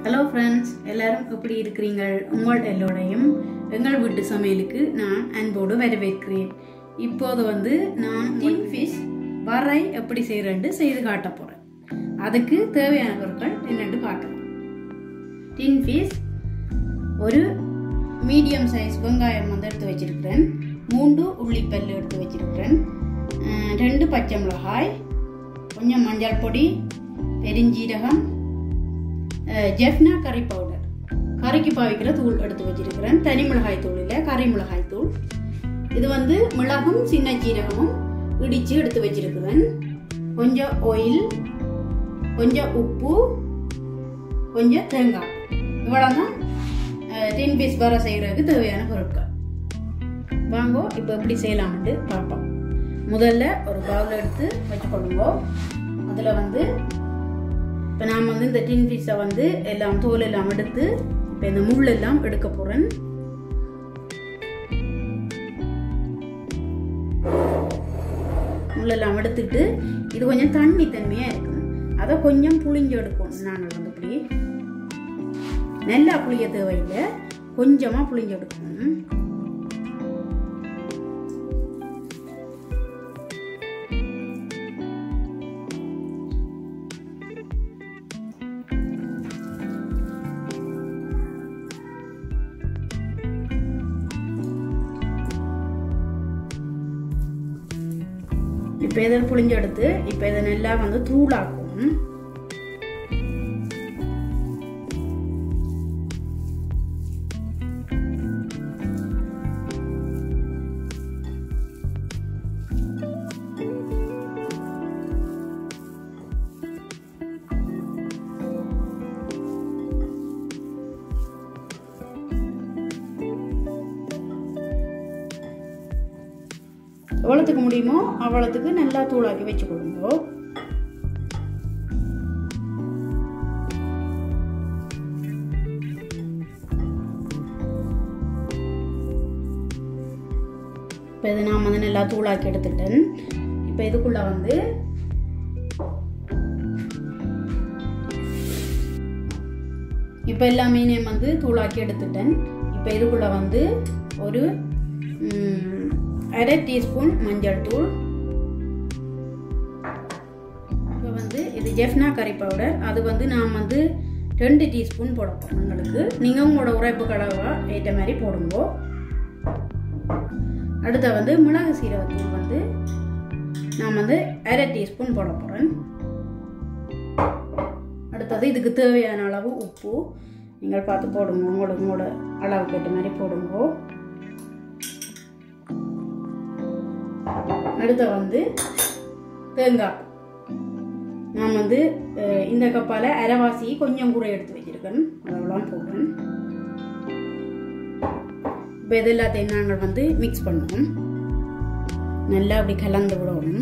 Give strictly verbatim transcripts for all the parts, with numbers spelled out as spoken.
Hello friends, எல்லாரும் எப்படி இருக்கீங்கள்? உங்கள் எல்லோரையும் எங்கள் வீட்டு சமையலுக்கு நான் அன்போடு வரவேற்கிறேன். இப்போது வந்து நான் tinfish வரை எப்படி செய்யறேன்னு செய்து காட்ட போறேன். அதுக்கு தேவையான பொருட்கள் என்னன்னு பார்க்கலாம். tinfish ஒரு மீடியம் சைஸ் வெங்காயம் வந்து எடுத்து வச்சிருக்கிறேன். மூன்று உள்ளிப்பல் எடுத்து வச்சிருக்கிறேன். ரெண்டு பச்சை மிளகாய், கொஞ்சம் மஞ்சள் பொடி, பெருஞ்சீரகம், ஜெஃப்னா கறி பவுடர், கறிக்கு பாவிக்கிற தூள் எடுத்து வச்சிருக்கிறேன். தனி மிளகாய் தூள் இல்லை, கறி மிளகாய் தூள். இது வந்து மிளகும் சின்ன சீரகமும் இடித்து எடுத்து வச்சிருக்கிறேன். கொஞ்சம் ஆயில், கொஞ்சம் உப்பு, கொஞ்சம் தேங்காய். இவ்வளோதான் tinfish வர செய்கிறதுக்கு தேவையான பொருட்கள். வாங்கோ இப்போ எப்படி செய்யலாம்னு பார்ப்போம். முதல்ல ஒரு பவுல் எடுத்து வச்சுக்கொள்ளுங்க. அதில் வந்து இப்போ நான் வந்து இந்த tinfish வந்து எல்லாம் தோல் எல்லாம் எடுத்து இப்போ இந்த முள் எல்லாம் எடுக்க போகிறேன். முள்ளெல்லாம் எடுத்துட்டு இது கொஞ்சம் தண்ணி தன்மையாக இருக்கும். அதை கொஞ்சம் புளிஞ்சு எடுக்கணும். நாங்கள் வந்து இப்படி நல்லா புளிய தேவையில்லை, கொஞ்சமாக புளிஞ்சு எடுக்கணும். இப்போ இதை புளிஞ்செடுத்து இப்போ இதை நல்லா வந்து தூளாக்கும். எவ்வளோத்துக்கு முடியுமோ அவ்வளோத்துக்கு நல்லா தூளாக்கி வச்சுக்கொள்ளுங்க. இப்போ இதை நான் வந்து நல்லா தூளாக்கி எடுத்துட்டேன். இப்போ இதுக்குள்ள வந்து இப்போ எல்லா மீனையும் வந்து தூளாக்கி எடுத்துட்டேன். இப்போ இதுக்குள்ள வந்து ஒரு அரை டீஸ்பூன் மஞ்சள் தூள். இப்போ வந்து இது ஜெஃப்னா கறி பவுடர். அது வந்து நான் வந்து ரெண்டு டீஸ்பூன் போடப்போம். உங்களுக்கு நீங்கள் உங்களோட உரைப்பு கலவா ஏற்ற மாதிரி போடுங்க. அடுத்த வந்து மிளகு சீரகத்தூள் வந்து நான் வந்து அரை டீஸ்பூன் போட போகிறேன். அடுத்தது இதுக்கு தேவையான அளவு உப்பு நீங்கள் பார்த்து போடுங்க. உங்களோட உங்களோட அளவுக்கு ஏற்ற மாதிரி போடுங்க. அடுத்த வந்து தேங்காய். நான் வந்து இந்த கப்பால் அரைவாசி கொஞ்சம் கூட எடுத்து வச்சிருக்கேன். அதெல்லாம் போடுறேன். இப்போ இது எல்லாத்தையும் நாங்கள் வந்து மிக்ஸ் பண்ணுவோம். நல்லா அப்படி கலந்து விடணும்.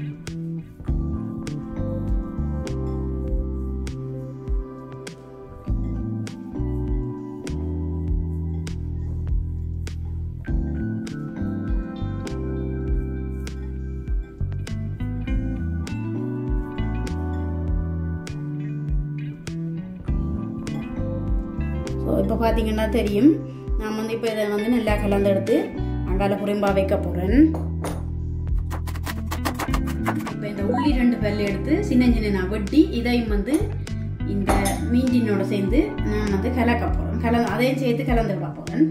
இப்போ பார்த்தீங்கன்னா தெரியும், நான் வந்து இப்போ இதை வந்து நல்லா கலந்து எடுத்து அங்கால புரிம்பா வைக்க போகிறேன். இப்போ இந்த உள்ளி ரெண்டு பல்லு எடுத்து சின்ன சின்ன நான் வெட்டி இதையும் வந்து இந்த மீண்டினோட சேர்ந்து நான் வந்து கலக்க போகிறேன். கல அதையும் சேர்த்து கலந்து விட போகிறேன்.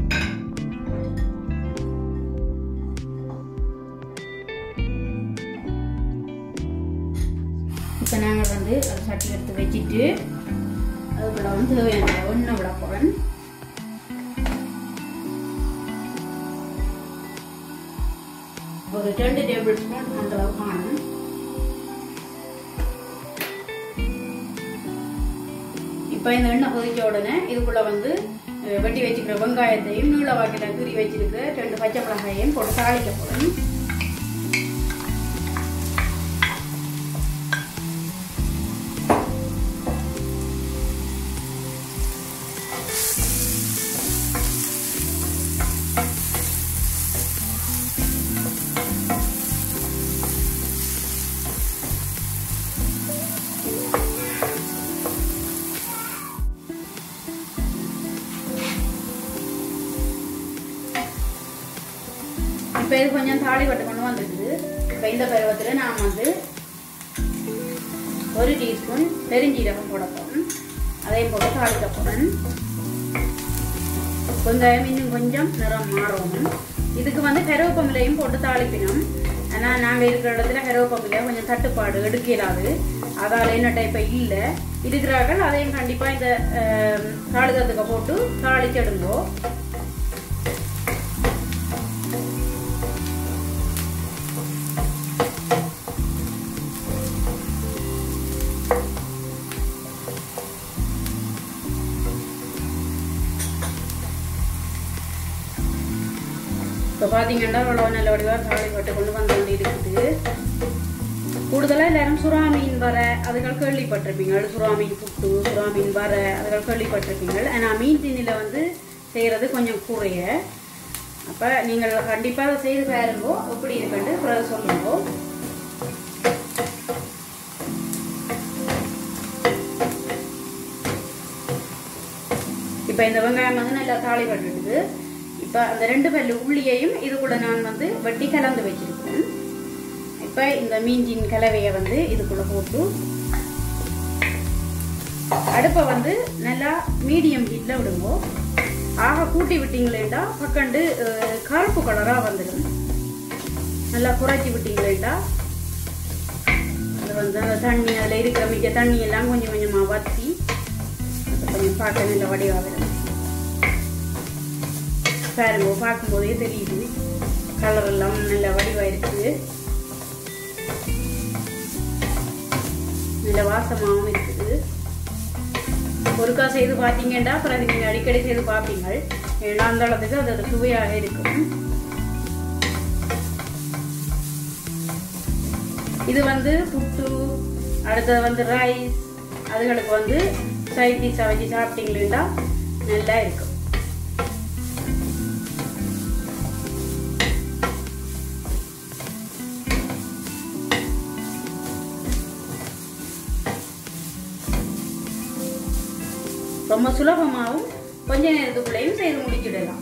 இப்போ நாங்கள் வந்து ஒரு சட்டி எடுத்து வச்சுட்டு அதுக்குள்ள வந்து எண்ணெய் விட போகிறேன். ஒரு ரெண்டு டேபிள் ஸ்பூன் அந்த அளவு காணும். இப்போ இந்த எண்ணெய் கொதிச்ச உடனே இதுக்குள்ள வந்து வெட்டி வச்சுக்கிற வெங்காயத்தையும் நீள வாக்கில கீறி வச்சிருக்கிற ரெண்டு பச்சை மிளகாயையும் போட்டு தாளிக்க போகிறேன். இப்போ இது கொஞ்சம் தாளி வட்டு கொண்டு வந்துருக்குது. இப்போ இந்த பருவத்தில் நான் வந்து ஒரு டீஸ்பூன் பெருஞ்சீரகம் போட போகிறேன். அதையும் போட்டு தாளிக்க போகிறேன். வெங்காயம் இன்னும் கொஞ்சம் நிறம் மாறணும். இதுக்கு வந்து கருவேப்பமிலையும் போட்டு தாளிக்கணும். ஆனால் நாங்கள் இருக்கிற இடத்துல கருவேப்பமில்லை கொஞ்சம் தட்டுப்பாடு எடுக்கிறாது. அதால் என்ன இப்போ இல்லை இருக்கிறார்கள். அதையும் கண்டிப்பாக இந்த தாளிக்கிறதுக்கு போட்டு தாளிச்சிடுங்கோ. இப்போ பார்த்தீங்கன்னா அவ்வளோ நல்ல வடிவாக தாளி போட்டு கொண்டு வந்து கொண்டு இருக்குது. கூடுதலாக எல்லாரும் சுறா மீன் வர அதுகள் கேள்விப்பட்டிருப்பீங்க. சுறா மீன் புட்டு, சுறா மீன் வர அதுகள் கேள்விப்பட்டிருப்பீங்க. ஆனால் மீன் தீனியில் வந்து செய்கிறது கொஞ்சம் குறைய. அப்போ நீங்கள் கண்டிப்பாக அதை செய்து பாருங்கோ. எப்படி இருக்குன்னு பிறகு சொல்லுங்கோ. இப்போ இந்த வெங்காயம் வந்து நல்லா தாளி பட்டுடுது. இப்போ அந்த ரெண்டு பல்லு உள்ளியையும் இது கூட நான் வந்து வெட்டி கலந்து வச்சிருக்கேன். இப்போ இந்த மீன்ஜின் கலவையை வந்து இதுக்குள்ள போட்டு அடுப்பை வந்து நல்லா மீடியம் ஹீட்ல விடுங்கோ. ஆக கூட்டி விட்டீங்களேண்டா பக்கண்டு கருப்பு கலரா வந்துடும். நல்லா குறைச்சி விட்டீங்களேண்டா அது வந்து அந்த தண்ணி அதில் இருக்கிற மிக்க தண்ணி எல்லாம் கொஞ்சம் கொஞ்சமா வத்தி கொஞ்சம் பார்க்க நல்ல வடிவாக பாருங்க. பார்க்கும்போதே தெரியுது கலர் எல்லாம் நல்ல வடிவாக இருக்குது. நல்ல வாசமாகவும் இருக்குது. ஒருக்கா செய்து பார்த்தீங்கன்னா அப்புறம் நீங்கள் அடிக்கடி செய்து பார்ப்பீங்க. ஏன்னா அந்த அளவுக்கு அதோட சுவையாக இருக்கும். இது வந்து புட்டு, அடுத்தது வந்து ரைஸ், அதுகளுக்கு வந்து சைட் டிஷ்ஷாக வச்சு சாப்பிட்டீங்களா நல்லா இருக்கும். ரொம்ப சுலபமாகவும் கொஞ்ச நேரத்துக்குள்ளேயும் செய்து முடிச்சிடலாம்.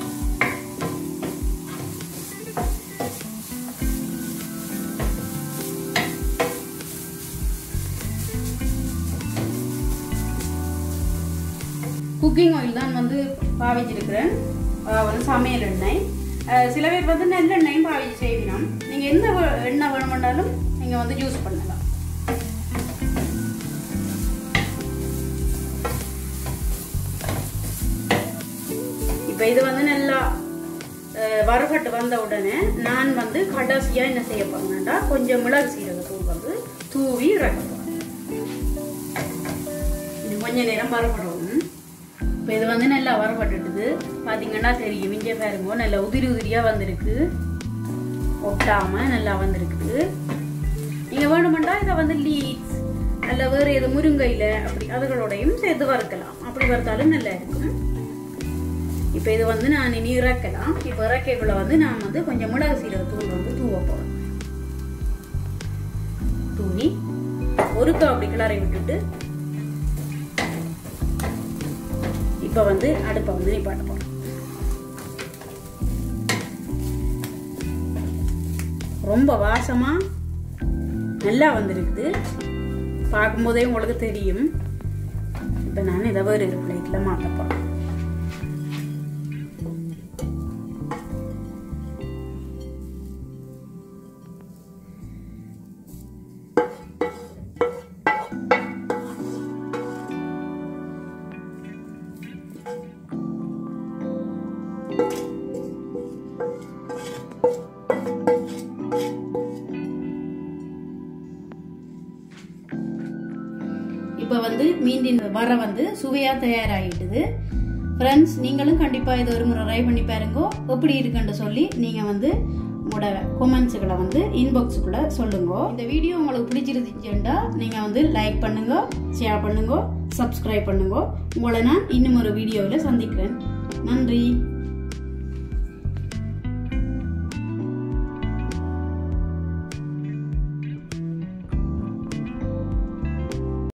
குக்கிங் ஆயில் தான் வந்து பாவிச்சிருக்கிறேன். ஒரு சமையல் எண்ணெய். சில பேர் வந்து நல்லெண்ணெயும் பாவிச்சு செய்யணும். நீங்கள் எந்த எண்ணெய் வேணுமென்றாலும் நீங்கள் வந்து யூஸ் பண்ணலாம். இப்போ இது வந்து நல்லா வறுபட்டு வந்த உடனே நான் வந்து கடைசியாக என்ன செய்ய போறேன்னா கொஞ்சம் மிளகு சீரகத்தூள் வந்து தூவி இறக்க போறேன். கொஞ்ச நேரம் வறுபடணும். இப்போ இது வந்து நல்லா வறுபட்டுட்டுது. பார்த்தீங்கன்னா தெரியும். இங்கே பாருங்க நல்லா உதிரி உதிரியாக வந்திருக்கு. ஒட்டாம நல்லா வந்திருக்குது. நீங்கள் வேணுமெண்டா இதை வந்து லீக்ஸ் அல்ல வேறு எது முருங்கையில் அப்படி அதுகளோடையும் சேர்த்து வறுக்கலாம். அப்படி வறுத்தாலும் நல்லா இருக்கும். இப்போ இது வந்து நான் இனி இறக்கலாம். இப்போ இறக்கைக்குள்ள வந்து நான் வந்து கொஞ்சம் மிளகு சீரகத்தூள் வந்து தூவ போறேன். தூவி ஒருக்கா அப்படி கிளறி விட்டுட்டு இப்போ வந்து அடுப்பை வந்து நிப்பாட்ட போறேன். ரொம்ப வாசமா நல்லா வந்திருக்குது. பார்க்கும்போதே உங்களுக்கு தெரியும். இப்போ நான் இதை வேறு ஒரு பிளேட்ல மாற்ற போறேன். இப்போ வந்து மீண்டின் வர வந்து சுவையா தயாராகிட்டுது. ஃப்ரெண்ட்ஸ், நீங்களும் கண்டிப்பா இது ஒரு முறை ட்ரை பண்ணி பாருங்க. எப்படி இருக்குன்னு சொல்லி நீங்க வந்து உங்களோட கமெண்ட்ஸுகளை வந்து இன்பாக்ஸுக்குள்ள சொல்லுங்க. இந்த வீடியோ உங்களுக்கு பிடிச்சிருந்துச்சுன்னா நீங்க வந்து லைக் பண்ணுங்க, ஷேர் பண்ணுங்க, சப்ஸ்கிரைப் பண்ணுங்க. உங்களை நான் இன்னும் ஒரு வீடியோவில் சந்திக்கிறேன். நன்றி.